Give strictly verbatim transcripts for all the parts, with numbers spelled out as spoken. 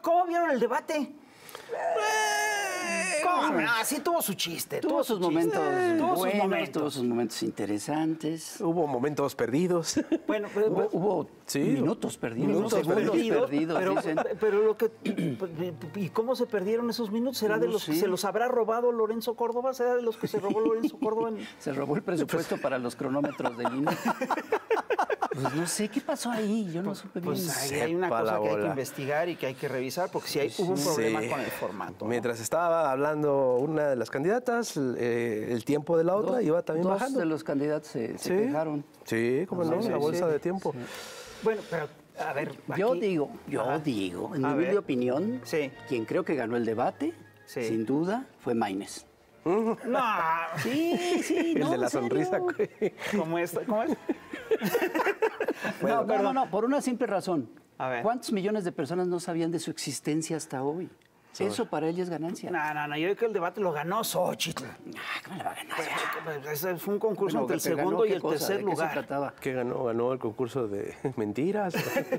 ¿Cómo vieron el debate? ¿Cómo? Ah, sí tuvo su chiste. Tuvo, tuvo sus chiste. momentos eh, tuvo buenos, sus momentos. tuvo sus momentos interesantes. Hubo momentos perdidos. Bueno, pero, hubo, hubo sí, minutos perdidos. Minutos segundos perdidos. perdidos pero, dicen. pero lo que... ¿Y cómo se perdieron esos minutos? ¿Será de los sí. que se los habrá robado Lorenzo Córdoba? ¿Será de los que se robó Lorenzo Córdoba? En... Se robó el presupuesto para los cronómetros del I N E. Pues no sé qué pasó ahí, yo no pues, supe bien. Pues ahí hay una cosa que hay que investigar y que hay que revisar, porque si hay, hubo un problema sí. con el formato. Mientras ¿no? estaba hablando una de las candidatas, eh, el tiempo de la otra dos, iba también dos bajando. Dos de los candidatos se, se sí. quejaron. Sí, como no, sí, la bolsa sí. de tiempo. Sí. Bueno, pero a ver, aquí... Yo digo, yo Ajá. digo, en a mi humilde opinión, sí. quien creo que ganó el debate, sí. sin duda, fue Maínez. No. Sí, sí, no, el de la serio. sonrisa. ¿Cómo es? ¿Cómo es? no, no, no, no, por una simple razón. A ver. ¿Cuántos millones de personas no sabían de su existencia hasta hoy? Sí. Eso para ella es ganancia. No, no, no, yo creo que el debate lo ganó Xochitl. Ah, ¿cómo le va a ganar? Pues, ese fue un concurso bueno, entre el segundo y el cosa, tercer ¿de lugar. ¿Qué se trataba? ¿Qué ganó? Ganó el concurso de mentiras.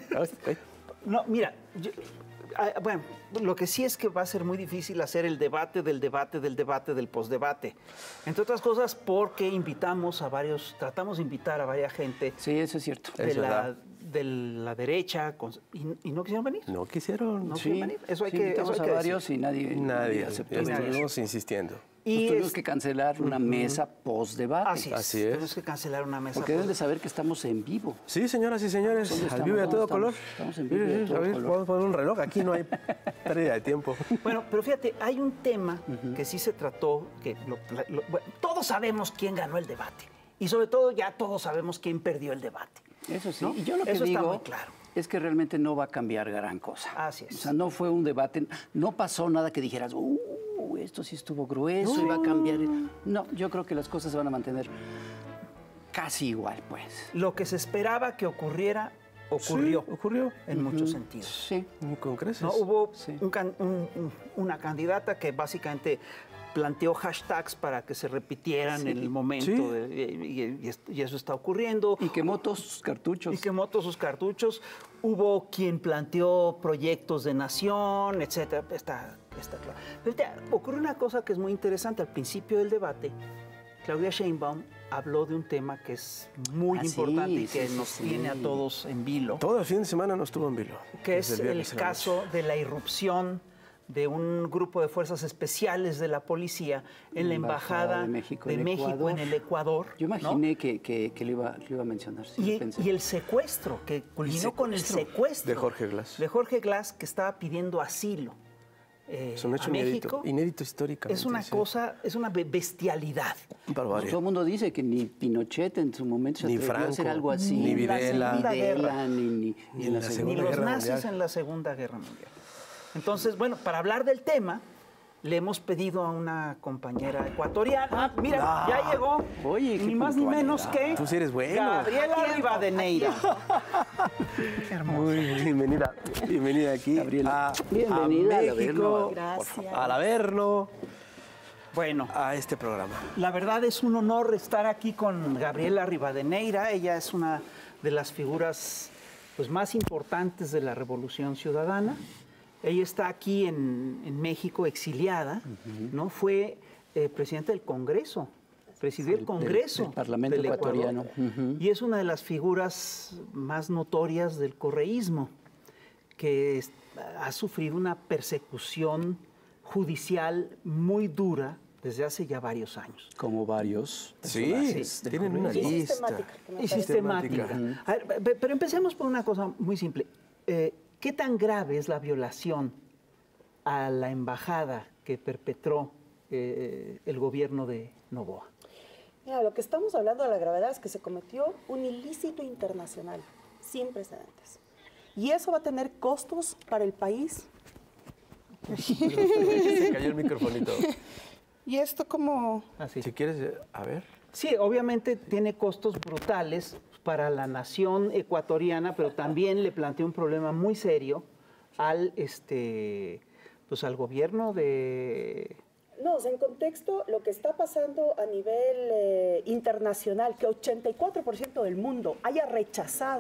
No, mira, yo, bueno, lo que sí es que va a ser muy difícil hacer el debate del debate del debate del postdebate. Entre otras cosas porque invitamos a varios, tratamos de invitar a varias gente. Sí, eso es cierto. De, es la, de la derecha y, y no quisieron venir. No quisieron. No sí, quisieron venir. Eso hay sí, que, eso hay a que varios decir. y nadie, nadie aceptó. Estuvimos insistiendo. Y pues tuvimos es, que cancelar una uh -huh. mesa post-debate. Así es. Así es. Tenemos que cancelar una mesa. Porque deben de saber que estamos en vivo. Sí, señoras y señores, al vivo y a todo estamos? color. Estamos en vivo y a todo a ver, color. podemos poner un reloj, aquí no hay pérdida de tiempo. Bueno, pero fíjate, hay un tema uh -huh. que sí se trató, que lo, lo, bueno, todos sabemos quién ganó el debate. Y sobre todo ya todos sabemos quién perdió el debate. Eso sí, ¿no? y yo lo que Eso digo está muy claro. es que realmente no va a cambiar gran cosa. Así es. O sea, no fue un debate, no pasó nada que dijeras, uh, esto sí estuvo grueso, no. iba a cambiar. No, yo creo que las cosas se van a mantener casi igual, pues. Lo que se esperaba que ocurriera, ocurrió. Sí, ocurrió. En uh-huh. muchos sentidos. Sí. Y con creces. ¿No? Hubo sí. un can, un, un, una candidata que básicamente planteó hashtags para que se repitieran sí. en el momento. Sí. De, y, y, y eso está ocurriendo. Y quemó todos sus cartuchos. Y quemó todos sus cartuchos. Hubo quien planteó proyectos de nación, etcétera. Está, está claro. Pero te, ocurre una cosa que es muy interesante. Al principio del debate, Claudia Sheinbaum habló de un tema que es muy ah, importante sí, y que sí, nos sí. tiene a todos en vilo. Todo el fin de semana nos tuvo en vilo. Que es el, el caso de la irrupción de un grupo de fuerzas especiales de la policía en la Embajada de México, de México en el Ecuador. Yo imaginé ¿no? que, que, que, lo iba, lo iba a mencionar. Sí, y, pensé. y el secuestro, que culminó con el secuestro. De Jorge Glass. De Jorge Glass, que estaba pidiendo asilo. Eh, es un hecho a México, inédito, inédito históricamente. Es una sí. cosa, es una bestialidad. Pues todo el mundo dice que ni Pinochet en su momento se ni atrevió Franco, a hacer algo así. Ni Videla, ni, Videla, ni, ni, ni, ni, en la ni Segunda los Guerra nazis Mundial. en la Segunda Guerra Mundial. Entonces, bueno, para hablar del tema, le hemos pedido a una compañera ecuatoriana. Ah, mira, no. ya llegó. Oye, ni más ni menos que. Tú sí eres bueno. Gabriela Rivadeneira. Muy bienvenida. Bienvenida aquí. Gabriela. A, bienvenida a México. Gracias. Al Averno. Bueno, a este programa. La verdad es un honor estar aquí con Gabriela Rivadeneira. Ella es una de las figuras pues, más importantes de la Revolución Ciudadana. Ella está aquí en, en México exiliada, uh-huh. ¿no? Fue eh, presidente del Congreso, presidió el Congreso del, del Parlamento del ecuatoriano. Uh-huh. Y es una de las figuras más notorias del correísmo, que es, ha sufrido una persecución judicial muy dura desde hace ya varios años. Como varios. Sí, tienen una lista. Y sistemática. Y sistemática. Uh-huh. A ver, pero empecemos por una cosa muy simple. Eh, ¿Qué tan grave es la violación a la embajada que perpetró eh, el gobierno de Noboa? Mira, lo que estamos hablando de la gravedad es que se cometió un ilícito internacional sin precedentes. Y eso va a tener costos para el país. Se cayó el microfonito. ¿Y esto cómo? Así. Si quieres, a ver. Sí, obviamente tiene costos brutales para la nación ecuatoriana, pero también le plantea un problema muy serio al, este, pues al gobierno de... No, o sea, en contexto, lo que está pasando a nivel eh, internacional, que ochenta y cuatro por ciento del mundo haya rechazado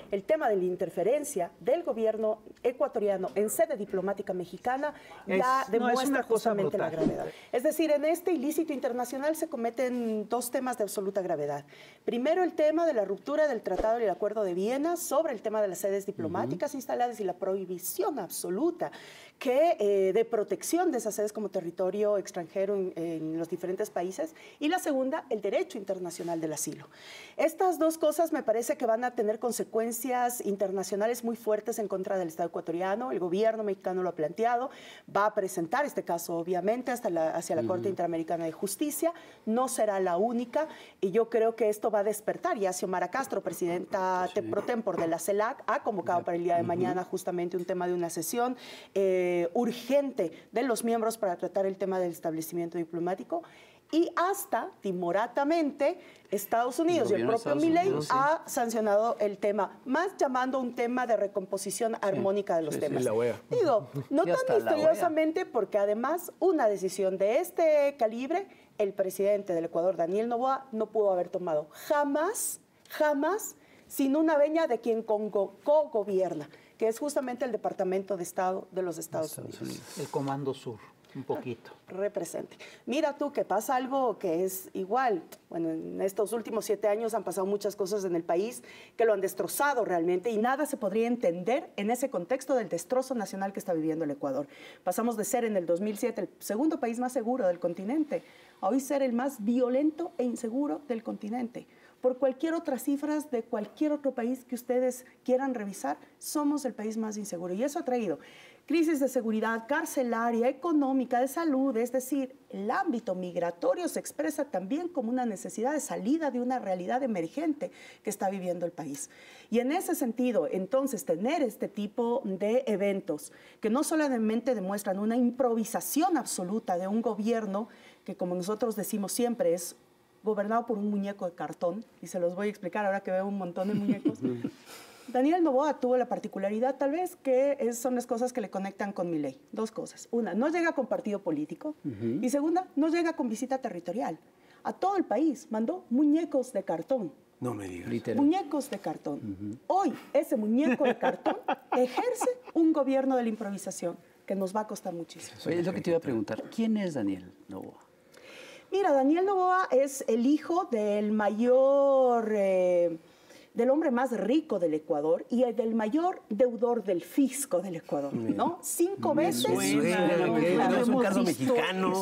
el tema de la interferencia del gobierno ecuatoriano en sede diplomática mexicana Es- ya no, demuestra es una cosa justamente la brutal. gravedad. Es decir, en este ilícito internacional se cometen dos temas de absoluta gravedad. Primero, el tema de la ruptura del Tratado y el Acuerdo de Viena sobre el tema de las sedes diplomáticas uh-huh. instaladas y la prohibición absoluta que, eh, de protección de esas sedes como territorio extranjero en, en los diferentes países. Y la segunda, el derecho internacional del asilo. Estas dos cosas me parece que van a tener consecuencias internacionales muy fuertes en contra del Estado ecuatoriano. El gobierno mexicano lo ha planteado, va a presentar este caso obviamente hasta la, hacia la uh-huh. Corte Interamericana de Justicia. No será la única y yo creo que esto va a despertar. Ya Xiomara Castro, presidenta sí. pro tempore de la CELAC, ha convocado para el día de uh-huh. mañana justamente un tema de una sesión eh, urgente de los miembros para tratar el tema del establecimiento diplomático. Y hasta, timoratamente, Estados Unidos el y el propio Milei sí. ha sancionado el tema, más llamando un tema de recomposición sí. armónica de los sí, temas. Sí, la O E A. Digo, no y tan misteriosamente, porque además una decisión de este calibre, el presidente del Ecuador, Daniel Noboa, no pudo haber tomado jamás, jamás, sin una veña de quien co-gobierna, que es justamente el Departamento de Estado de los Estados, Estados Unidos. Unidos. El Comando Sur. Un poquito. Represente. Mira tú que pasa algo que es igual. Bueno, en estos últimos siete años han pasado muchas cosas en el país que lo han destrozado realmente y nada se podría entender en ese contexto del destrozo nacional que está viviendo el Ecuador. Pasamos de ser en el dos mil siete el segundo país más seguro del continente a hoy ser el más violento e inseguro del continente. Por cualquier otra cifras de cualquier otro país que ustedes quieran revisar, somos el país más inseguro. Y eso ha traído crisis de seguridad carcelaria, económica, de salud, es decir, el ámbito migratorio se expresa también como una necesidad de salida de una realidad emergente que está viviendo el país. Y en ese sentido, entonces, tener este tipo de eventos que no solamente demuestran una improvisación absoluta de un gobierno que, como nosotros decimos siempre, es gobernado por un muñeco de cartón, y se los voy a explicar ahora que veo un montón de muñecos. Daniel Noboa tuvo la particularidad, tal vez, que es, son las cosas que le conectan con Milei. Dos cosas. Una, no llega con partido político. Uh-huh. Y segunda, no llega con visita territorial. A todo el país mandó muñecos de cartón. No me digas. Literal. Muñecos de cartón. Uh-huh. Hoy, ese muñeco de cartón ejerce un gobierno de la improvisación que nos va a costar muchísimo. Oye, es lo que te iba a preguntar. ¿Quién es Daniel Noboa? Mira, Daniel Noboa es el hijo del mayor... Eh, del hombre más rico del Ecuador y el del mayor deudor del fisco del Ecuador, ¿no? Cinco Me veces... Suena, no, no es un cargo mexicano.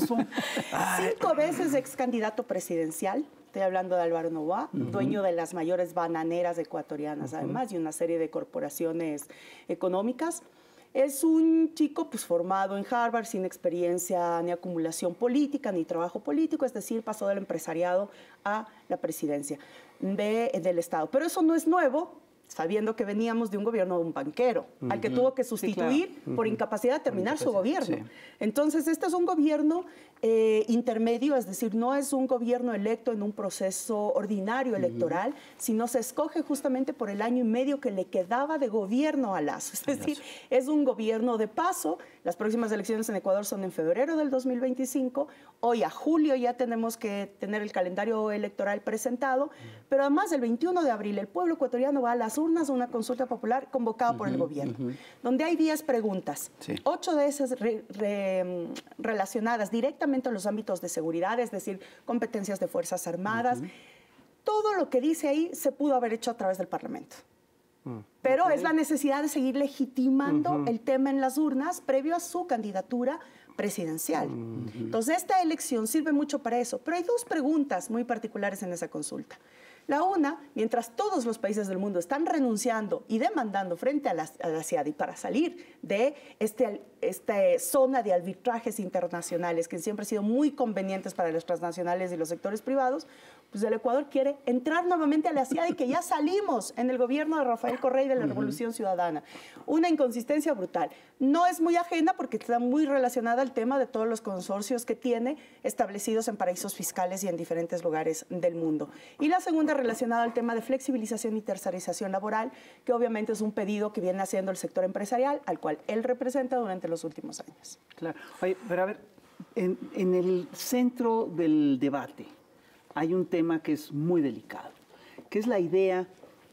Cinco veces ex candidato presidencial. Estoy hablando de Álvaro Noboa, uh-huh. dueño de las mayores bananeras ecuatorianas, uh-huh. además, y una serie de corporaciones económicas. Es un chico pues, formado en Harvard, sin experiencia ni acumulación política, ni trabajo político, es decir, pasó del empresariado a la presidencia de, del Estado. Pero eso no es nuevo, sabiendo que veníamos de un gobierno de un banquero, uh-huh. al que tuvo que sustituir sí, claro. por incapacidad de terminar su gobierno. Sí. Entonces, este es un gobierno eh, intermedio, es decir, no es un gobierno electo en un proceso ordinario electoral, uh-huh. sino se escoge justamente por el año y medio que le quedaba de gobierno a Lazo. Es decir, es un gobierno de paso. Las próximas elecciones en Ecuador son en febrero del dos mil veinticinco. Hoy a julio ya tenemos que tener el calendario electoral presentado, uh-huh. pero además el veintiuno de abril el pueblo ecuatoriano va a las urnas a una consulta popular convocada uh-huh, por el gobierno, uh-huh. donde hay diez preguntas, sí. ocho de esas re, re, relacionadas directamente a los ámbitos de seguridad, es decir, competencias de Fuerzas Armadas. Uh-huh. Todo lo que dice ahí se pudo haber hecho a través del Parlamento. Uh-huh. Pero okay. es la necesidad de seguir legitimando uh-huh. el tema en las urnas previo a su candidatura presidencial. Uh-huh. Entonces, esta elección sirve mucho para eso. Pero hay dos preguntas muy particulares en esa consulta. La una, mientras todos los países del mundo están renunciando y demandando frente a la, a la C I A D I para salir de este, esta zona de arbitrajes internacionales que siempre han sido muy convenientes para las transnacionales y los sectores privados, pues el Ecuador quiere entrar nuevamente a la C I A D I, que ya salimos en el gobierno de Rafael Correa y de la Revolución Ciudadana. Una inconsistencia brutal. No es muy ajena porque está muy relacionada al tema de todos los consorcios que tiene establecidos en paraísos fiscales y en diferentes lugares del mundo. Y la segunda relacionada al tema de flexibilización y tercerización laboral, que obviamente es un pedido que viene haciendo el sector empresarial, al cual él representa durante los últimos años. Claro. Oye, pero a ver, en, en el centro del debate hay un tema que es muy delicado, que es la idea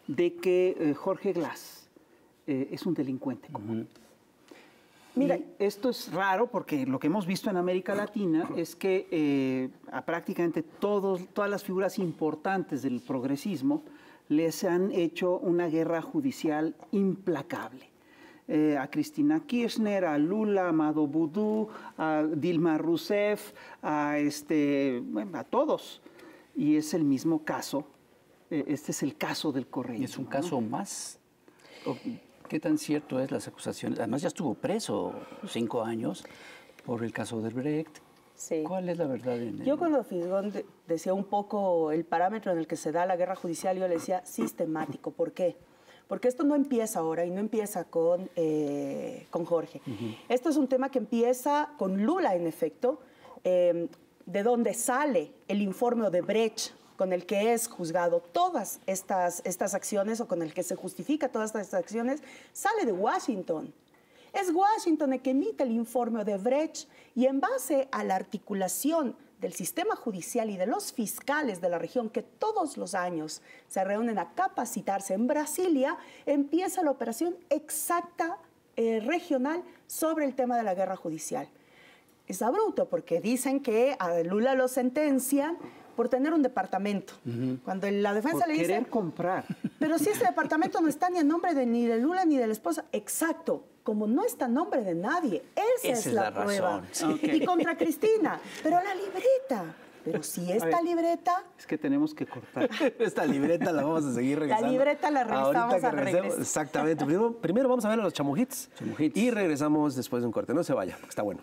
de que eh, Jorge Glass eh, es un delincuente común. Uh-huh. Mira, y esto es raro porque lo que hemos visto en América Latina es que eh, a prácticamente todos, todas las figuras importantes del progresismo les han hecho una guerra judicial implacable. Eh, a Cristina Kirchner, a Lula, a Amado Boudou, a Dilma Rousseff, a, este, bueno, a todos. Y es el mismo caso, eh, este es el caso del correísmo. ¿Es un caso, ¿no?, más? ¿Qué tan cierto es las acusaciones? Además ya estuvo preso cinco años por el caso de Brecht. Sí. ¿Cuál es la verdad? En el... Yo cuando Fisgón de, decía un poco el parámetro en el que se da la guerra judicial, yo le decía sistemático. ¿Por qué? Porque esto no empieza ahora y no empieza con, eh, con Jorge. Uh-huh. Esto es un tema que empieza con Lula, en efecto, eh, de donde sale el informe de Brecht, con el que es juzgado todas estas, estas acciones o con el que se justifica todas estas acciones, sale de Washington. Es Washington el que emite el informe de Brecht y en base a la articulación del sistema judicial y de los fiscales de la región que todos los años se reúnen a capacitarse en Brasilia, empieza la operación exacta eh, regional sobre el tema de la guerra judicial. Es abrupto porque dicen que a Lula lo sentencian por tener un departamento. Uh-huh. Cuando la defensa por le dice... querer comprar. Pero si ese departamento no está ni a nombre de, ni de Lula ni de la esposa. Exacto. Como no está a nombre de nadie. Esa, Esa es, la, la prueba. Sí. Okay. Y contra Cristina. Pero la libreta... Pero si esta ver, libreta... Es que tenemos que cortar. Esta libreta la vamos a seguir revisando. La libreta la revisamos a regresar. Exactamente. Primero, primero vamos a ver a los chamuhits. Chamuhits. Y regresamos después de un corte. No se vaya, porque está bueno.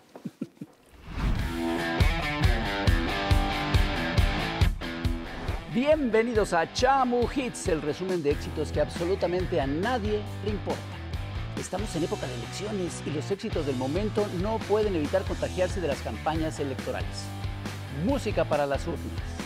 Bienvenidos a Chamu Hits, el resumen de éxitos que absolutamente a nadie le importa. Estamos en época de elecciones y los éxitos del momento no pueden evitar contagiarse de las campañas electorales. Música para las urnas.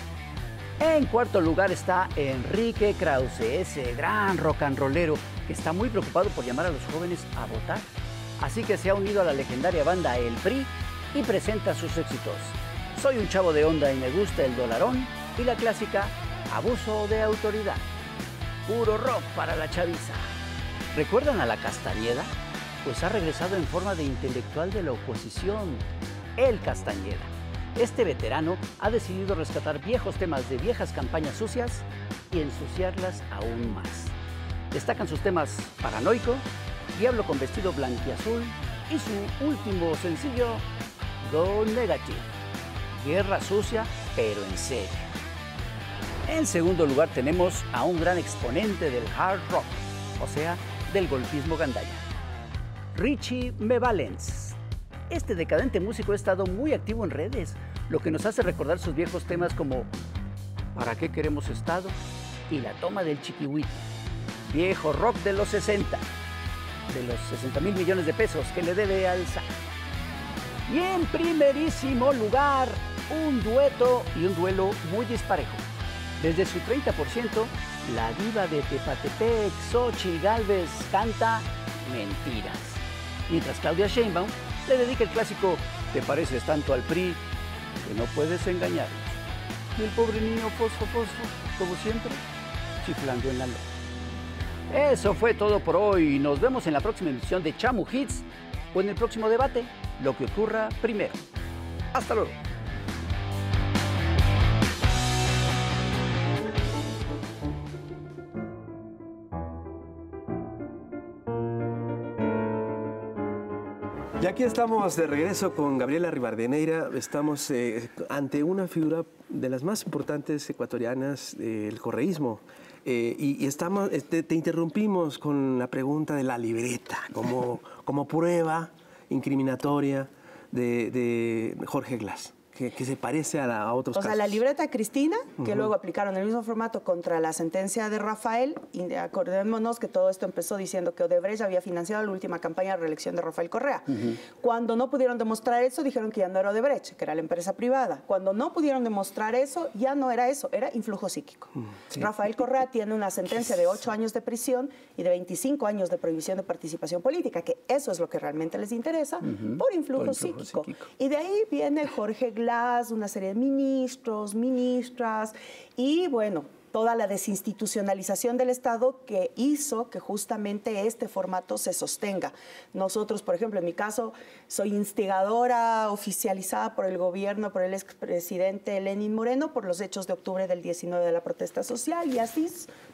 En cuarto lugar está Enrique Krause, ese gran rock and rollero que está muy preocupado por llamar a los jóvenes a votar. Así que se ha unido a la legendaria banda El P R I y presenta sus éxitos. Soy un chavo de onda y me gusta el dolarón. Y la clásica, Abuso de Autoridad. Puro rock para la chaviza. ¿Recuerdan a la Castañeda? Pues ha regresado en forma de intelectual de la oposición, el Castañeda. Este veterano ha decidido rescatar viejos temas de viejas campañas sucias y ensuciarlas aún más. Destacan sus temas Paranoico, Diablo con vestido blanquiazul y su último sencillo, Go Negative. Guerra sucia, pero en serio. En segundo lugar tenemos a un gran exponente del hard rock, o sea, del golpismo gandaya, Richie Valens. Este decadente músico ha estado muy activo en redes, lo que nos hace recordar sus viejos temas como ¿Para qué queremos Estado? Y La toma del Chiquihuite. Viejo rock de los sesenta, de los sesenta mil millones de pesos que le debe al S A C. Y en primerísimo lugar, un dueto y un duelo muy disparejo. Desde su treinta por ciento, la diva de Tepatepec, Xochitl Gálvez, canta Mentiras. Mientras Claudia Sheinbaum le dedica el clásico Te pareces tanto al P R I que no puedes engañarnos. Y el pobre niño fosfo, fosfo, como siempre, chiflando en la lona. Eso fue todo por hoy. Nos vemos en la próxima emisión de Chamu Hits o en el próximo debate, lo que ocurra primero. Hasta luego. Y aquí estamos de regreso con Gabriela Rivadeneira. Estamos eh, ante una figura de las más importantes ecuatorianas del correísmo. Eh, y, y estamos, este, te interrumpimos con la pregunta de la libreta, como, como prueba incriminatoria de, de Jorge Glass. Que, que se parece a, la, a otros o casos. O sea, la libreta Cristina, que uh-huh. luego aplicaron el mismo formato contra la sentencia de Rafael, y acordémonos que todo esto empezó diciendo que Odebrecht había financiado la última campaña de reelección de Rafael Correa. Uh-huh. Cuando no pudieron demostrar eso, dijeron que ya no era Odebrecht, que era la empresa privada. Cuando no pudieron demostrar eso, ya no era eso, era influjo psíquico. Uh-huh. Sí. Rafael Correa tiene una sentencia de ocho años de prisión y de veinticinco años de prohibición de participación política, que eso es lo que realmente les interesa, uh-huh. por influjo, por influjo psíquico. psíquico. Y de ahí viene Jorge Glass, una serie de ministros, ministras, y bueno, toda la desinstitucionalización del Estado que hizo que justamente este formato se sostenga. Nosotros, por ejemplo, en mi caso, soy instigadora oficializada por el gobierno, por el expresidente Lenín Moreno, por los hechos de octubre del diecinueve de la protesta social, y así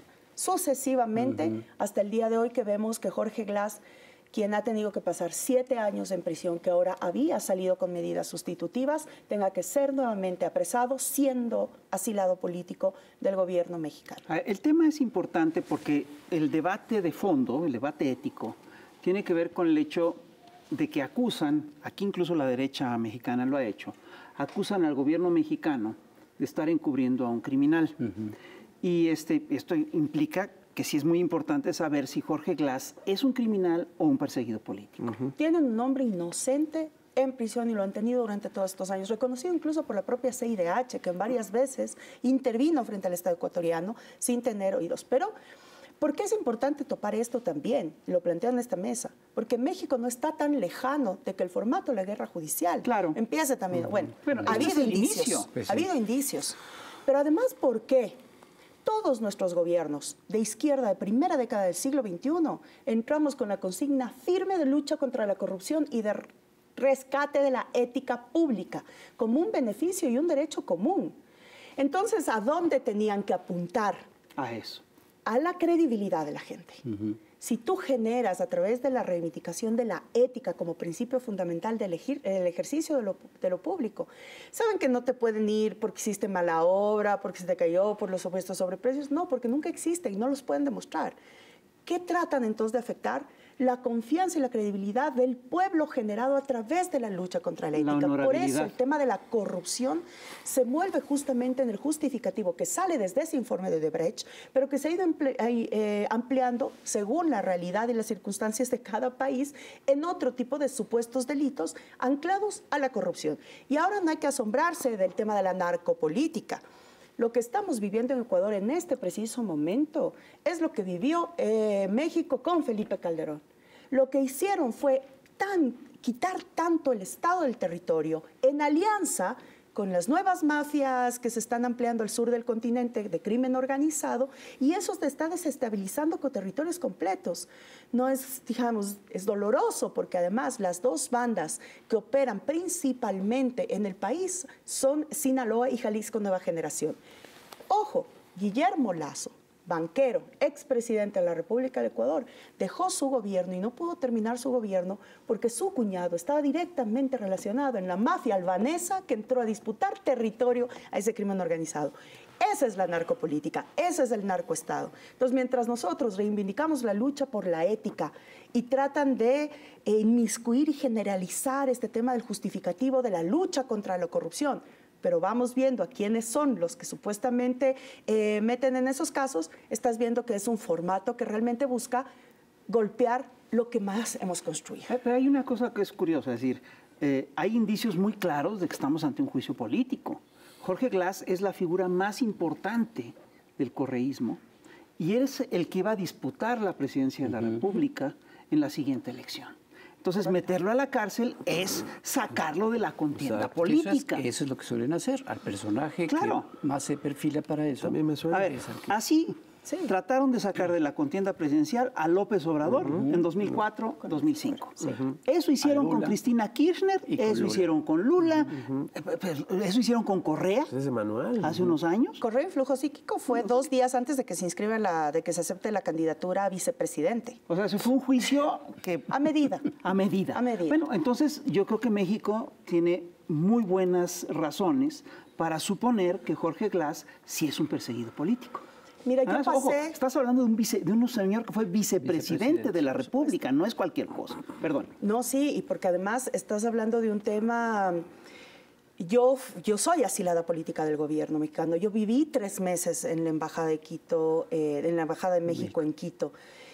sucesivamente uh-huh. hasta el día de hoy que vemos que Jorge Glas, quien ha tenido que pasar siete años en prisión, que ahora había salido con medidas sustitutivas, tenga que ser nuevamente apresado siendo asilado político del gobierno mexicano. El tema es importante porque el debate de fondo, el debate ético, tiene que ver con el hecho de que acusan, aquí incluso la derecha mexicana lo ha hecho, acusan al gobierno mexicano de estar encubriendo a un criminal. Uh-huh. Y este, esto implica que sí es muy importante saber si Jorge Glas es un criminal o un perseguido político. Uh-huh. Tienen un hombre inocente en prisión y lo han tenido durante todos estos años, reconocido incluso por la propia C I D H, que en varias veces intervino frente al Estado ecuatoriano sin tener oídos. Pero, ¿por qué es importante topar esto también? Lo planteo en esta mesa. Porque México no está tan lejano de que el formato de la guerra judicial claro. empiece también. Uh-huh. Bueno, bueno, ha habido es el indicios. Inicio. Pues sí. Ha habido indicios. Pero además, ¿por qué? Todos nuestros gobiernos de izquierda de primera década del siglo veintiuno entramos con la consigna firme de lucha contra la corrupción y de rescate de la ética pública como un beneficio y un derecho común. Entonces, ¿a dónde tenían que apuntar? A eso. A la credibilidad de la gente. Uh-huh. Si tú generas a través de la reivindicación de la ética como principio fundamental del ejercicio de lo, de lo público, saben que no te pueden ir porque hiciste mala obra, porque se te cayó por los supuestos sobreprecios, no, porque nunca existen y no los pueden demostrar. ¿Qué tratan entonces de afectar? La confianza y la credibilidad del pueblo generado a través de la lucha contra la ética. Por eso el tema de la corrupción se mueve justamente en el justificativo que sale desde ese informe de Odebrecht, pero que se ha ido eh, ampliando según la realidad y las circunstancias de cada país en otro tipo de supuestos delitos anclados a la corrupción. Y ahora no hay que asombrarse del tema de la narcopolítica. Lo que estamos viviendo en Ecuador en este preciso momento es lo que vivió eh, México con Felipe Calderón. Lo que hicieron fue tan, quitar tanto el estado del territorio en alianza con las nuevas mafias que se están ampliando al sur del continente de crimen organizado, y eso te está desestabilizando con territorios completos. No es, digamos, es doloroso porque además las dos bandas que operan principalmente en el país son Sinaloa y Jalisco Nueva Generación. Ojo, Guillermo Lazo, banquero, expresidente de la República del Ecuador, dejó su gobierno y no pudo terminar su gobierno porque su cuñado estaba directamente relacionado en la mafia albanesa que entró a disputar territorio a ese crimen organizado. Esa es la narcopolítica, ese es el narcoestado. Entonces, mientras nosotros reivindicamos la lucha por la ética y tratan de eh, inmiscuir y generalizar este tema del justificativo de la lucha contra la corrupción, pero vamos viendo a quiénes son los que supuestamente eh, meten en esos casos, estás viendo que es un formato que realmente busca golpear lo que más hemos construido. Pero hay una cosa que es curiosa, es decir, eh, hay indicios muy claros de que estamos ante un juicio político. Jorge Glas es la figura más importante del correísmo y es el que va a disputar la presidencia de la uh-huh. República en la siguiente elección. Entonces, meterlo a la cárcel es sacarlo de la contienda Exacto. política. Eso es, eso es lo que suelen hacer, al personaje claro. que más se perfila para eso. También me suena. A ver, así sí. trataron de sacar de la contienda presidencial a López Obrador uh-huh. en dos mil cuatro, dos mil cinco. Sí. Uh-huh. Eso hicieron con Cristina Kirchner, con eso Lula. hicieron con Lula, uh-huh. eso hicieron con Correa es de Manuel. hace uh-huh. unos años. Correa en flujo psíquico fue no, dos sí. días antes de que se inscriba la, de que se acepte la candidatura a vicepresidente. O sea, eso fue un juicio que... A medida. A medida. A medida. Bueno, entonces yo creo que México tiene muy buenas razones para suponer que Jorge Glas sí es un perseguido político. Mira, yo Además, pasé... ojo, estás hablando de un, vice, de un señor que fue vicepresidente, vicepresidente de la República, no es cualquier cosa. Perdón. No, sí, y porque además estás hablando de un tema... Yo, yo soy asilada política del gobierno mexicano. Yo viví tres meses en la Embajada de Quito, eh, en la Embajada de México en Quito.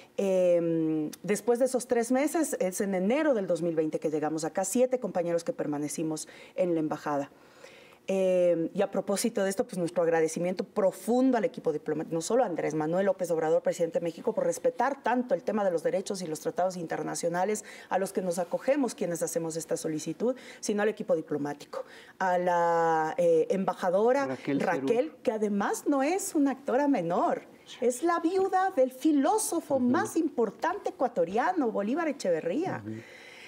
Eh, después de esos tres meses, es en enero del dos mil veinte que llegamos acá, siete compañeros que permanecimos en la Embajada. Eh, y a propósito de esto, pues nuestro agradecimiento profundo al equipo diplomático, no solo a Andrés Manuel López Obrador, presidente de México, por respetar tanto el tema de los derechos y los tratados internacionales a los que nos acogemos quienes hacemos esta solicitud, sino al equipo diplomático, a la eh, embajadora Raquel, Raquel que además no es una actora menor, es la viuda del filósofo uh-huh. más importante ecuatoriano, Bolívar Echeverría. Uh-huh.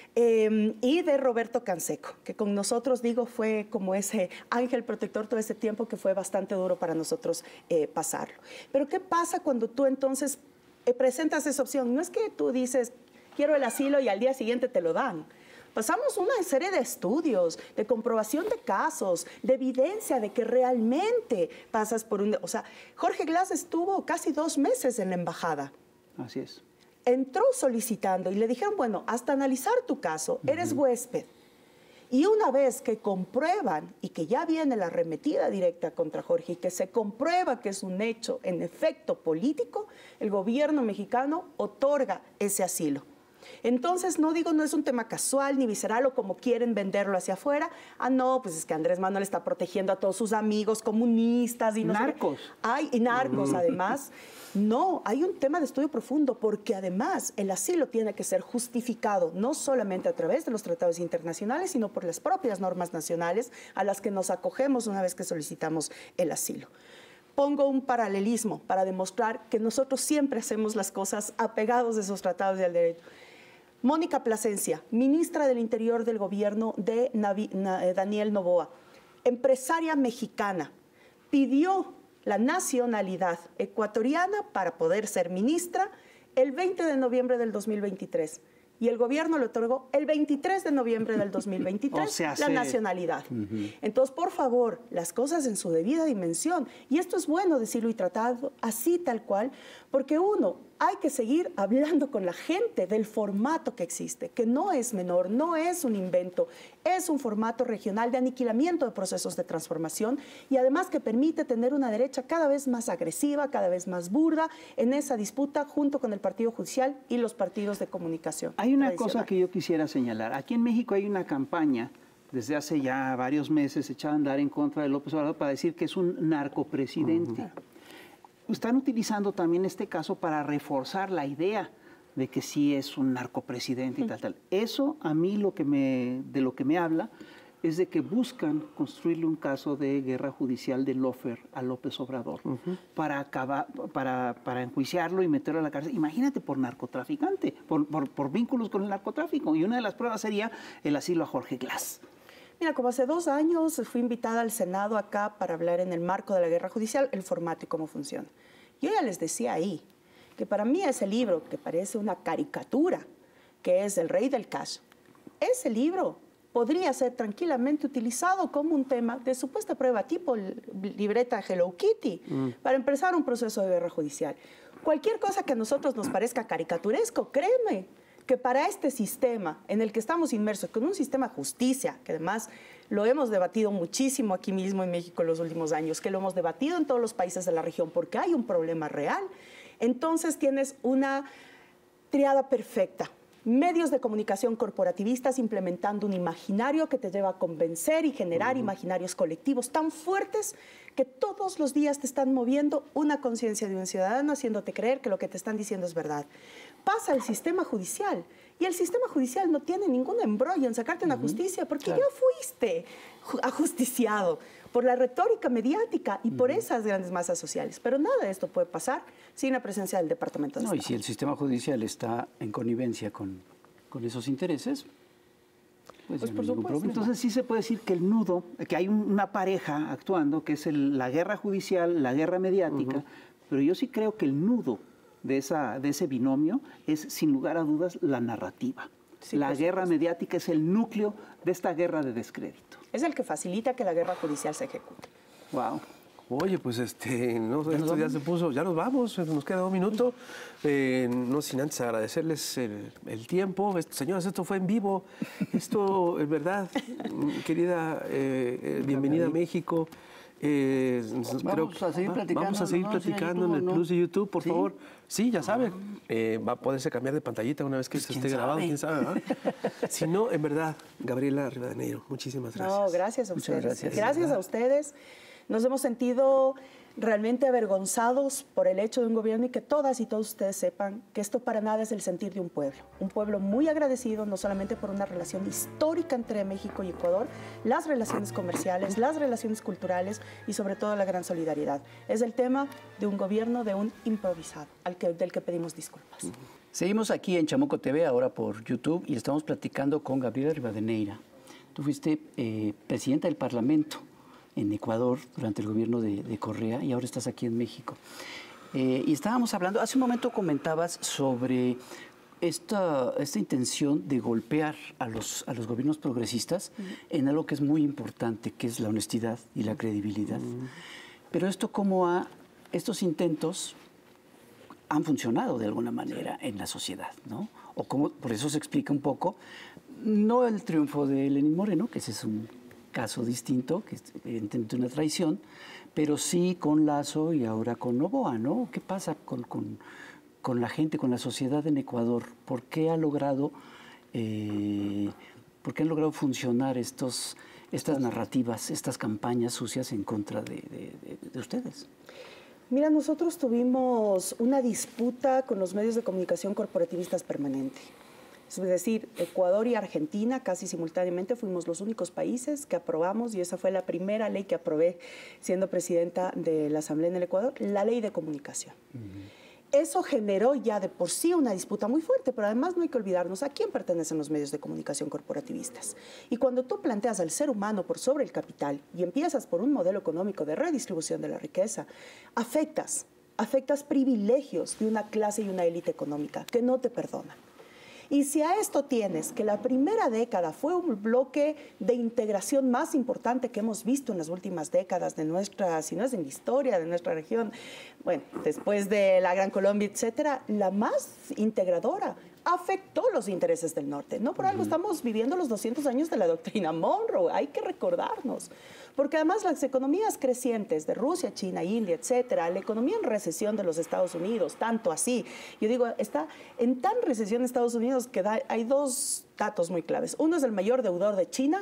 Eh, y de Roberto Canseco, que con nosotros, digo, fue como ese ángel protector todo ese tiempo que fue bastante duro para nosotros eh, pasarlo. Pero ¿qué pasa cuando tú entonces eh, presentas esa opción? No es que tú dices, quiero el asilo y al día siguiente te lo dan. Pasamos una serie de estudios, de comprobación de casos, de evidencia de que realmente pasas por un... O sea, Jorge Glass estuvo casi dos meses en la embajada. Así es. Entró solicitando y le dijeron, bueno, hasta analizar tu caso, eres uh-huh. huésped. Y una vez que comprueban y que ya viene la arremetida directa contra Jorge y que se comprueba que es un hecho en efecto político, el gobierno mexicano otorga ese asilo. Entonces, no digo, no es un tema casual ni visceral o como quieren venderlo hacia afuera. Ah, no, pues es que Andrés Manuel está protegiendo a todos sus amigos comunistas y no narcos. Sé Ay, y narcos, además. No, hay un tema de estudio profundo porque además el asilo tiene que ser justificado no solamente a través de los tratados internacionales, sino por las propias normas nacionales a las que nos acogemos una vez que solicitamos el asilo. Pongo un paralelismo para demostrar que nosotros siempre hacemos las cosas apegados de esos tratados y al derecho. Mónica Plasencia, ministra del Interior del gobierno de Navi, Na, eh, Daniel Noboa, empresaria mexicana, pidió la nacionalidad ecuatoriana para poder ser ministra el veinte de noviembre del dos mil veintitrés. Y el gobierno le otorgó el veintitrés de noviembre del dos mil veintitrés o sea, la sí. nacionalidad. Uh-huh. Entonces, por favor, las cosas en su debida dimensión. Y esto es bueno decirlo y tratarlo así tal cual, porque uno, hay que seguir hablando con la gente del formato que existe, que no es menor, no es un invento, es un formato regional de aniquilamiento de procesos de transformación y además que permite tener una derecha cada vez más agresiva, cada vez más burda en esa disputa junto con el Partido Judicial y los partidos de comunicación. Hay una cosa que yo quisiera señalar. Aquí en México hay una campaña desde hace ya varios meses echada a andar en contra de López Obrador para decir que es un narcopresidente. Uh-huh. Están utilizando también este caso para reforzar la idea de que sí es un narcopresidente y tal, tal. Eso a mí lo que me, de lo que me habla es de que buscan construirle un caso de guerra judicial de lawfare a López Obrador uh-huh. para, acabar, para, para enjuiciarlo y meterlo a la cárcel. Imagínate, por narcotraficante, por, por, por vínculos con el narcotráfico. Y una de las pruebas sería el asilo a Jorge Glass. Mira, como hace dos años fui invitada al Senado acá para hablar en el marco de la guerra judicial, el formato y cómo funciona. Yo ya les decía ahí que para mí ese libro, que parece una caricatura, que es El Rey del Cash, ese libro podría ser tranquilamente utilizado como un tema de supuesta prueba tipo libreta Hello Kitty mm. para empezar un proceso de guerra judicial. Cualquier cosa que a nosotros nos parezca caricaturesco, créeme, que para este sistema en el que estamos inmersos, con un sistema de justicia, que además lo hemos debatido muchísimo aquí mismo en México en los últimos años, que lo hemos debatido en todos los países de la región porque hay un problema real, entonces tienes una triada perfecta. Medios de comunicación corporativistas implementando un imaginario que te lleva a convencer y generar uh-huh. imaginarios colectivos tan fuertes que todos los días te están moviendo una conciencia de un ciudadano, haciéndote creer que lo que te están diciendo es verdad. Pasa el sistema judicial y el sistema judicial no tiene ningún embrollo en sacarte una uh-huh. justicia porque claro. ya fuiste ajusticiado por la retórica mediática y uh-huh. por esas grandes masas sociales. Pero nada de esto puede pasar sin la presencia del Departamento de no, Estado. Y si el sistema judicial está en connivencia con, con esos intereses, pues, pues no por hay ningún supuesto. problema. Entonces sí se puede decir que el nudo, que hay un, una pareja actuando, que es el, la guerra judicial, la guerra mediática, uh-huh. pero yo sí creo que el nudo de, esa, de ese binomio es, sin lugar a dudas, la narrativa. Sí, la guerra mediática es el núcleo de esta guerra de descrédito. Es el que facilita que la guerra judicial se ejecute. Wow. Oye, pues este, no, esto ya se puso, ya nos vamos, nos queda un minuto. Eh, no sin antes agradecerles el, el tiempo. Esto, señoras, esto fue en vivo. Esto, es verdad, querida, eh, bienvenida a México. Eh, vamos creo, a seguir platicando. Vamos a seguir ¿no? platicando YouTube, en el ¿no? Plus de YouTube, por ¿Sí? favor. Sí, ya saben. Eh, va a poderse cambiar de pantallita una vez que Pues, se ¿quién esté grabado, sabe? quién sabe, ¿verdad? Si no, en verdad, Gabriela Rivadeneira, muchísimas gracias. No, gracias a Muchas ustedes. gracias. Gracias a ustedes. Nos hemos sentido realmente avergonzados por el hecho de un gobierno y que todas y todos ustedes sepan que esto para nada es el sentir de un pueblo. Un pueblo muy agradecido, no solamente por una relación histórica entre México y Ecuador, las relaciones comerciales, las relaciones culturales y sobre todo la gran solidaridad. Es el tema de un gobierno de un improvisado, al que, del que pedimos disculpas. Seguimos aquí en Chamuco T V, ahora por YouTube, y estamos platicando con Gabriela Rivadeneira. Tú fuiste eh, presidenta del Parlamento en Ecuador durante el gobierno de, de Correa y ahora estás aquí en México. Eh, y estábamos hablando, hace un momento comentabas sobre esta, esta intención de golpear a los, a los gobiernos progresistas uh-huh. en algo que es muy importante, que es la honestidad y la credibilidad. Uh-huh. Pero esto cómo ha, estos intentos han funcionado de alguna manera en la sociedad, ¿no? O cómo, por eso se explica un poco, no el triunfo de Lenín Moreno, que ese es un caso distinto, que es evidentemente una traición, pero sí con Lazo y ahora con Noboa, ¿no? ¿Qué pasa con, con, con la gente, con la sociedad en Ecuador? ¿Por qué ha logrado, eh, por qué han logrado funcionar estos, estas narrativas, estas campañas sucias en contra de, de, de, de ustedes? Mira, nosotros tuvimos una disputa con los medios de comunicación corporativistas permanente. Es decir, Ecuador y Argentina casi simultáneamente fuimos los únicos países que aprobamos, y esa fue la primera ley que aprobé siendo presidenta de la Asamblea en el Ecuador, la ley de comunicación. Uh-huh. Eso generó ya de por sí una disputa muy fuerte, pero además no hay que olvidarnos a quién pertenecen los medios de comunicación corporativistas. Y cuando tú planteas al ser humano por sobre el capital y empiezas por un modelo económico de redistribución de la riqueza, afectas, afectas privilegios de una clase y una élite económica que no te perdonan. Y si a esto tienes que la primera década fue un bloque de integración más importante que hemos visto en las últimas décadas de nuestra, si no es en la historia de nuestra región, bueno, después de la Gran Colombia, etcétera, la más integradora, afectó los intereses del norte. No por algo estamos viviendo los doscientos años de la doctrina Monroe, hay que recordarnos. Porque además las economías crecientes de Rusia, China, India, etcétera, la economía en recesión de los Estados Unidos, tanto así, yo digo, está en tan recesión Estados Unidos que da, hay dos datos muy claves. Uno es el mayor deudor de China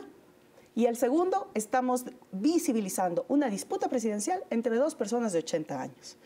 y el segundo, estamos visibilizando una disputa presidencial entre dos personas de ochenta años.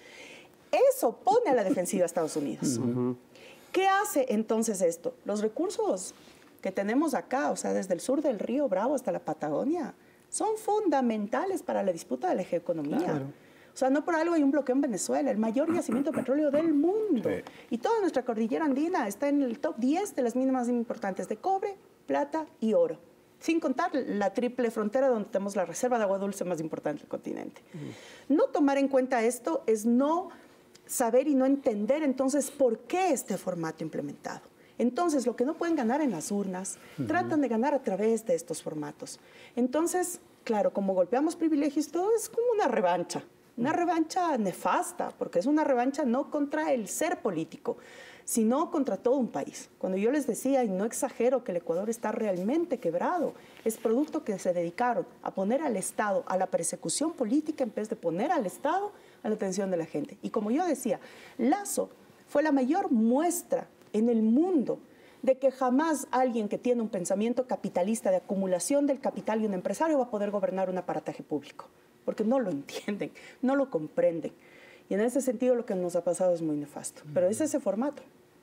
Eso pone a la defensiva a Estados Unidos. Uh-huh. ¿Qué hace entonces esto? Los recursos que tenemos acá, o sea, desde el sur del río Bravo hasta la Patagonia, son fundamentales para la disputa de la geoeconomía. Claro. O sea, no por algo hay un bloqueo en Venezuela, el mayor yacimiento de petróleo del mundo. Sí. Y toda nuestra cordillera andina está en el top diez de las minas más importantes de cobre, plata y oro. Sin contar la triple frontera donde tenemos la reserva de agua dulce más importante del continente. Uh-huh. No tomar en cuenta esto es no saber y no entender entonces por qué este formato implementado. Entonces, lo que no pueden ganar en las urnas, uh-huh. tratan de ganar a través de estos formatos. Entonces, claro, como golpeamos privilegios, todo es como una revancha. Una revancha nefasta, porque es una revancha no contra el ser político, sino contra todo un país. Cuando yo les decía, y no exagero, que el Ecuador está realmente quebrado, es producto que se dedicaron a poner al Estado a la persecución política en vez de poner al Estado a la atención de la gente. Y como yo decía, Lazo fue la mayor muestra en el mundo de que jamás alguien que tiene un pensamiento capitalista de acumulación del capital y un empresario va a poder gobernar un aparataje público, porque no lo entienden, no lo comprenden. Y en ese sentido lo que nos ha pasado es muy nefasto, pero es ese formato.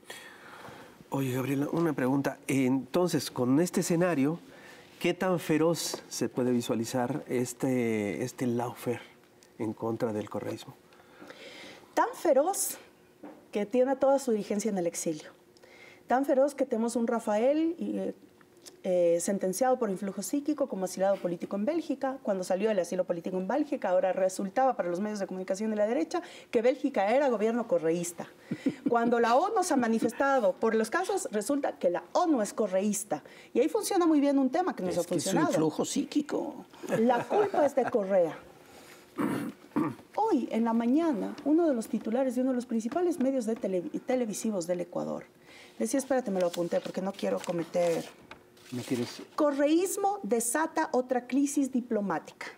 Oye, Gabriela, una pregunta. Entonces, con este escenario, ¿qué tan feroz se puede visualizar este, este lawfare en contra del correísmo? Tan feroz que tiene toda su dirigencia en el exilio. Tan feroz que tenemos un Rafael eh, eh, sentenciado por influjo psíquico como asilado político en Bélgica. Cuando salió del asilo político en Bélgica, ahora resultaba para los medios de comunicación de la derecha que Bélgica era gobierno correísta. Cuando la ONU se ha manifestado por los casos, resulta que la ONU es correísta. Y ahí funciona muy bien un tema que nos es ha funcionado. Es un influjo psíquico. La culpa es de Correa. Hoy, en la mañana, uno de los titulares de uno de los principales medios de tele, televisivos del Ecuador decía, espérate, me lo apunté porque no quiero cometer ¿Me quieres? Correísmo desata otra crisis diplomática.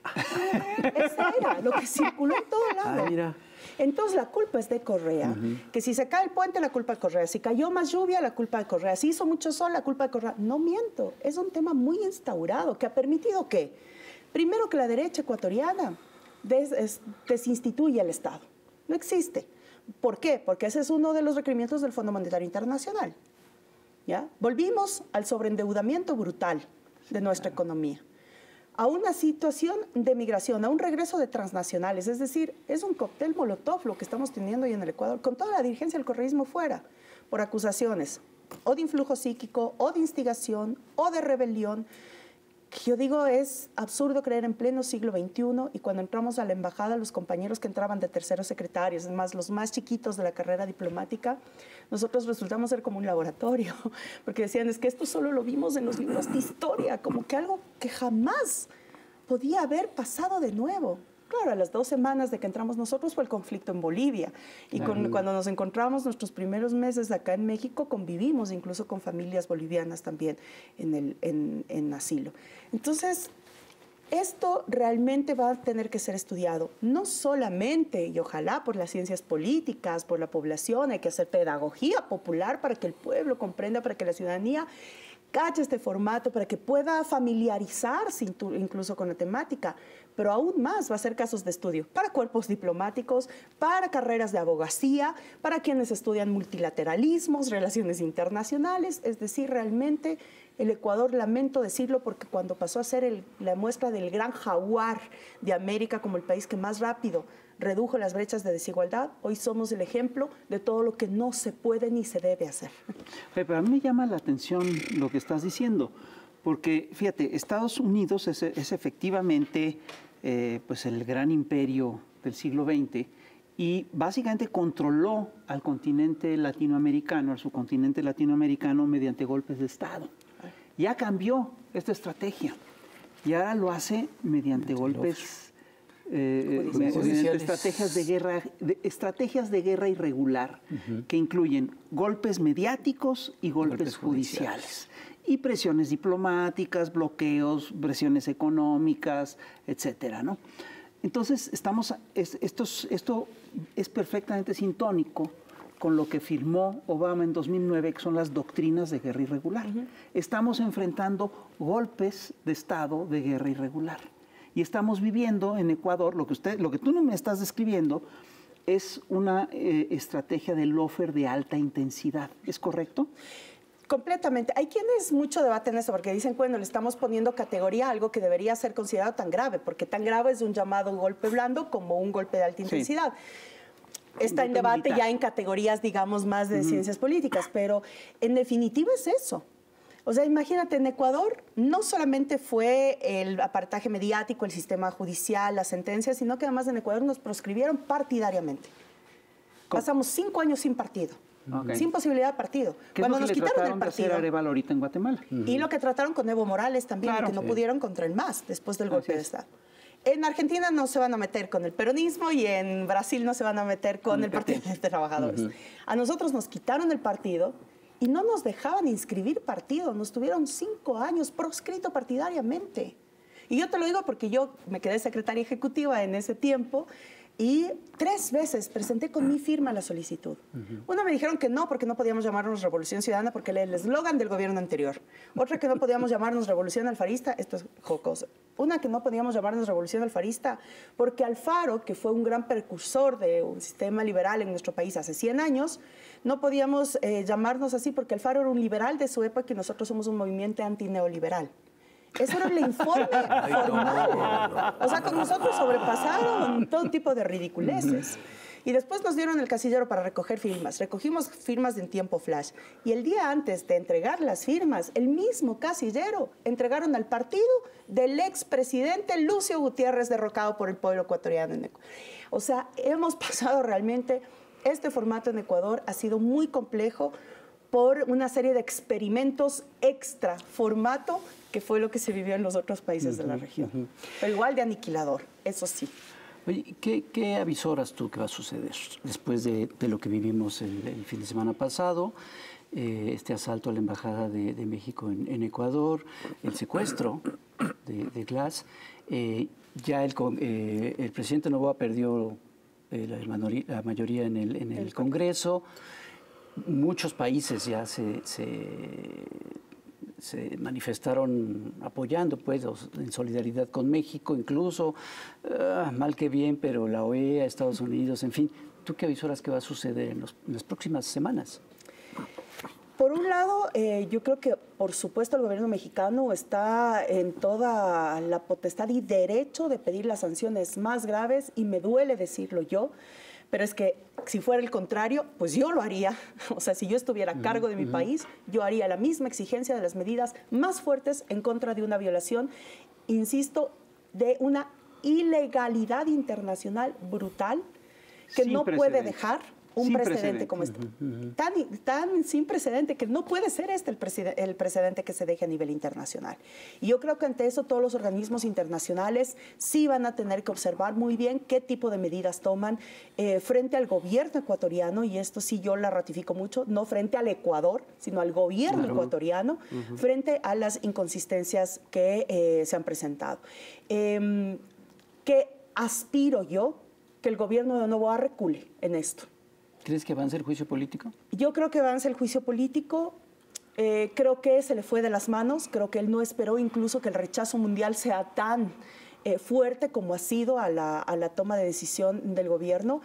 Esa era lo que circuló en todo lado. Ah, mira. Entonces la culpa es de Correa, uh-huh. que si se cae el puente, la culpa de Correa, si cayó más lluvia, la culpa de Correa, si hizo mucho sol, la culpa de Correa. No miento, es un tema muy instaurado que ha permitido que, primero, que la derecha ecuatoriana des, es, desinstituya el Estado. No existe. ¿Por qué? Porque ese es uno de los requerimientos del Fondo Monetario Internacional. ¿Ya? Volvimos al sobreendeudamiento brutal de nuestra economía, a una situación de migración, a un regreso de transnacionales, es decir, es un cóctel molotov lo que estamos teniendo hoy en el Ecuador, con toda la dirigencia del correísmo fuera, por acusaciones o de influjo psíquico, o de instigación, o de rebelión, que yo digo es absurdo creer en pleno siglo veintiuno, y cuando entramos a la embajada, los compañeros que entraban de terceros secretarios, es más, los más chiquitos de la carrera diplomática, nosotros resultamos ser como un laboratorio, porque decían, es que esto solo lo vimos en los libros de historia, como que algo que jamás podía haber pasado de nuevo. Claro, a las dos semanas de que entramos nosotros fue el conflicto en Bolivia. Y con, cuando nos encontramos nuestros primeros meses acá en México, convivimos incluso con familias bolivianas también en, el, en, en asilo. Entonces, esto realmente va a tener que ser estudiado, no solamente, y ojalá por las ciencias políticas, por la población, hay que hacer pedagogía popular para que el pueblo comprenda, para que la ciudadanía cache este formato, para que pueda familiarizarse incluso con la temática, pero aún más va a ser casos de estudio para cuerpos diplomáticos, para carreras de abogacía, para quienes estudian multilateralismos, relaciones internacionales, es decir, realmente el Ecuador, lamento decirlo, porque cuando pasó a ser el, la muestra del gran jaguar de América como el país que más rápido redujo las brechas de desigualdad, hoy somos el ejemplo de todo lo que no se puede ni se debe hacer. Pero a mí me llama la atención lo que estás diciendo, porque fíjate, Estados Unidos es, es efectivamente eh, pues el gran imperio del siglo veinte y básicamente controló al continente latinoamericano, al subcontinente latinoamericano mediante golpes de Estado. Ya cambió esta estrategia y ahora lo hace mediante golpes... Eh, mediante estrategias de guerra, de, estrategias de guerra irregular, uh-huh. que incluyen golpes mediáticos y golpes, golpes judiciales. judiciales. Y presiones diplomáticas, bloqueos, presiones económicas, etcétera, ¿no? Entonces, estamos, es, estos, esto es perfectamente sintónico con lo que firmó Obama en dos mil nueve, que son las doctrinas de guerra irregular. Uh-huh. Estamos enfrentando golpes de Estado de guerra irregular. Y estamos viviendo en Ecuador, lo que, usted, lo que tú no me estás describiendo, es una eh, estrategia de lawfare de alta intensidad. ¿Es correcto? Completamente. Hay quienes mucho debaten eso, porque dicen, bueno, le estamos poniendo categoría a algo que debería ser considerado tan grave, porque tan grave es un llamado golpe blando como un golpe de alta intensidad. Sí. Está en debate militar. Ya en categorías, digamos, más de uh-huh. ciencias políticas, pero en definitiva es eso. O sea, imagínate, en Ecuador no solamente fue el aparataje mediático, el sistema judicial, las sentencias, sino que además en Ecuador nos proscribieron partidariamente. ¿Cómo? Pasamos cinco años sin partido, okay. sin posibilidad de partido. ¿Qué Cuando es lo que nos le quitaron el partido. De hacer Arevalo ahorita en Guatemala? Uh-huh. Y lo que trataron con Evo Morales también, claro, que no sí. pudieron contra el M A S después del golpe de Estado. En Argentina no se van a meter con el peronismo y en Brasil no se van a meter con el Partido de Trabajadores. Uh-huh. A nosotros nos quitaron el partido y no nos dejaban inscribir partido, nos tuvieron cinco años proscrito partidariamente. Y yo te lo digo porque yo me quedé secretaria ejecutiva en ese tiempo y tres veces presenté con mi firma la solicitud. Uh-huh. Una me dijeron que no, porque no podíamos llamarnos Revolución Ciudadana, porque era el eslogan del gobierno anterior. Otra que no podíamos llamarnos Revolución Alfarista, esto es jocoso. Una que no podíamos llamarnos Revolución Alfarista, porque Alfaro, que fue un gran precursor de un sistema liberal en nuestro país hace cien años, no podíamos eh, llamarnos así porque Alfaro era un liberal de su época y nosotros somos un movimiento antineoliberal. Eso era el informe formal. O sea, con nosotros sobrepasaron todo tipo de ridiculeces. Y después nos dieron el casillero para recoger firmas. Recogimos firmas en tiempo flash. Y el día antes de entregar las firmas, el mismo casillero entregaron al partido del expresidente Lucio Gutiérrez, derrocado por el pueblo ecuatoriano en Ecuador. O sea, hemos pasado realmente... Este formato en Ecuador ha sido muy complejo por una serie de experimentos extra formato que fue lo que se vivió en los otros países uh-huh, de la región. Uh-huh. Pero igual de aniquilador, eso sí. Oye, ¿qué, qué avisoras tú que va a suceder después de, de lo que vivimos el, el fin de semana pasado? eh, este asalto a la Embajada de, de México en, en Ecuador, el secuestro de, de Glass. Eh, ya el, eh, el presidente Noboa perdió eh, la, mayoría, la mayoría en el, en el Congreso. Muchos países ya se, se, se manifestaron apoyando, pues, en solidaridad con México, incluso, uh, mal que bien, pero la O E A, Estados Unidos, en fin. ¿Tú qué avisoras que va a suceder en, los, en las próximas semanas? Por un lado, eh, yo creo que, por supuesto, el gobierno mexicano está en toda la potestad y derecho de pedir las sanciones más graves, y me duele decirlo yo, pero es que si fuera el contrario, pues yo lo haría. O sea, si yo estuviera a cargo de mi uh-huh. país, yo haría la misma exigencia de las medidas más fuertes en contra de una violación, insisto, de una ilegalidad internacional brutal que sin no puede dejar un sin precedente, precedente como este. Uh-huh, uh-huh. Tan, tan sin precedente que no puede ser este el, preside- el precedente que se deje a nivel internacional. Y yo creo que ante eso todos los organismos internacionales sí van a tener que observar muy bien qué tipo de medidas toman eh, frente al gobierno ecuatoriano, y esto sí yo la ratifico mucho, no frente al Ecuador, sino al gobierno claro. ecuatoriano, uh-huh. frente a las inconsistencias que eh, se han presentado. Eh, ¿Qué aspiro yo? Que el gobierno de Noboa recule en esto. ¿Crees que avance el juicio político? Yo creo que avance el juicio político. Eh, creo que se le fue de las manos. Creo que él no esperó incluso que el rechazo mundial sea tan eh, fuerte como ha sido a la, a la toma de decisión del gobierno.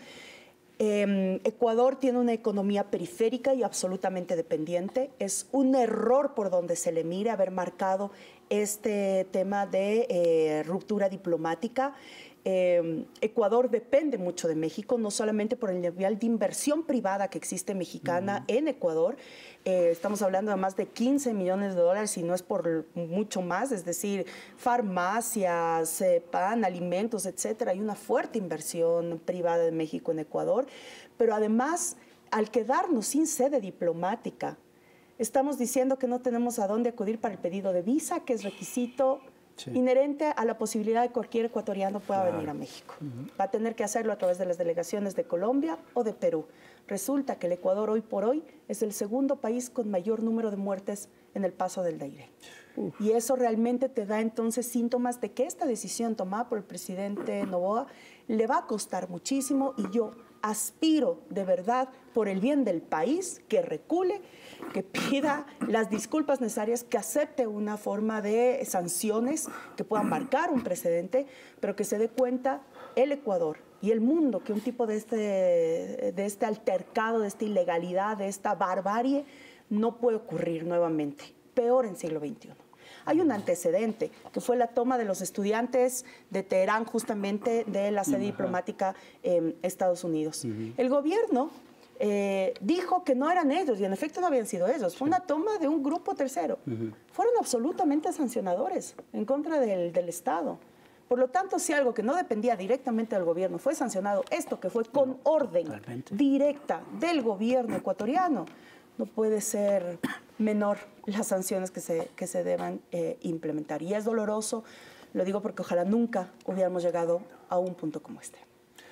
Eh, Ecuador tiene una economía periférica y absolutamente dependiente. Es un error por donde se le mire haber marcado este tema de eh, ruptura diplomática. Eh, Ecuador depende mucho de México, no solamente por el nivel de inversión privada que existe mexicana uh-huh. en Ecuador. Eh, estamos hablando de más de quince millones de dólares, y no es por mucho más, es decir, farmacias, eh, pan, alimentos, etcétera. Hay una fuerte inversión privada de México en Ecuador, pero además, al quedarnos sin sede diplomática, estamos diciendo que no tenemos a dónde acudir para el pedido de visa, que es requisito Sí. inherente a la posibilidad de que cualquier ecuatoriano pueda claro. venir a México. Uh-huh. Va a tener que hacerlo a través de las delegaciones de Colombia o de Perú. Resulta que el Ecuador hoy por hoy es el segundo país con mayor número de muertes en el paso del Dairé. Uh. Y eso realmente te da entonces síntomas de que esta decisión tomada por el presidente Noboa le va a costar muchísimo, y yo aspiro de verdad, por el bien del país, que recule, que pida las disculpas necesarias, que acepte una forma de sanciones que puedan marcar un precedente, pero que se dé cuenta el Ecuador y el mundo que un tipo de este, de este altercado, de esta ilegalidad, de esta barbarie, no puede ocurrir nuevamente, peor en siglo veintiuno. Hay un antecedente, que fue la toma de los estudiantes de Teherán, justamente de la sede uh-huh. diplomática en Estados Unidos. Uh-huh. El gobierno eh, dijo que no eran ellos, y en efecto no habían sido ellos. Fue una toma de un grupo tercero. Uh-huh. Fueron absolutamente sancionadores en contra del, del Estado. Por lo tanto, si algo que no dependía directamente del gobierno fue sancionado, esto que fue con orden Totalmente. directa del gobierno ecuatoriano, no puede ser menor las sanciones que se, que se deban eh, implementar. Y es doloroso, lo digo porque ojalá nunca hubiéramos llegado a un punto como este.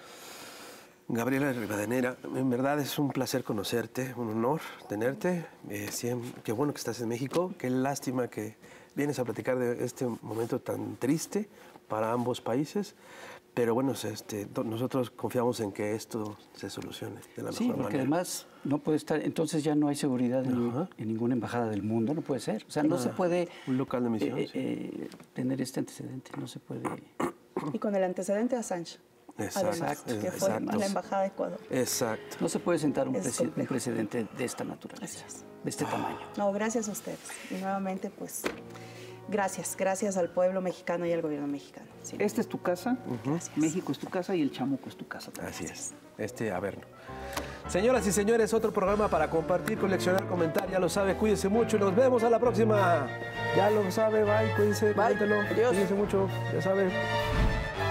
Gabriela Rivadeneira, en verdad es un placer conocerte, un honor tenerte. Eh, siempre, qué bueno que estás en México, qué lástima que vienes a platicar de este momento tan triste para ambos países. Pero bueno, este, nosotros confiamos en que esto se solucione de la mejor manera. Sí, porque además no puede estar, entonces ya no hay seguridad en, en ninguna embajada del mundo, no puede ser. O sea, no, no se puede un local de misión, eh, sí. eh, tener este antecedente, no se puede. Y con el antecedente de Assange. Exacto, además, que fue exacto. la embajada de Ecuador. Exacto. No se puede sentar un, prece un precedente de esta naturaleza, gracias. de este tamaño. No, gracias a ustedes. Y nuevamente, pues, gracias. Gracias al pueblo mexicano y al gobierno mexicano. Sí. Esta es tu casa, uh-huh. México es tu casa y el Chamuco es tu casa también. Así es, este Averno. Señoras y señores, otro programa para compartir, coleccionar, comentar. Ya lo sabe, cuídense mucho y nos vemos a la próxima. Ya lo sabe, bye, cuídense, coméntenlo. Cuídense mucho, ya saben.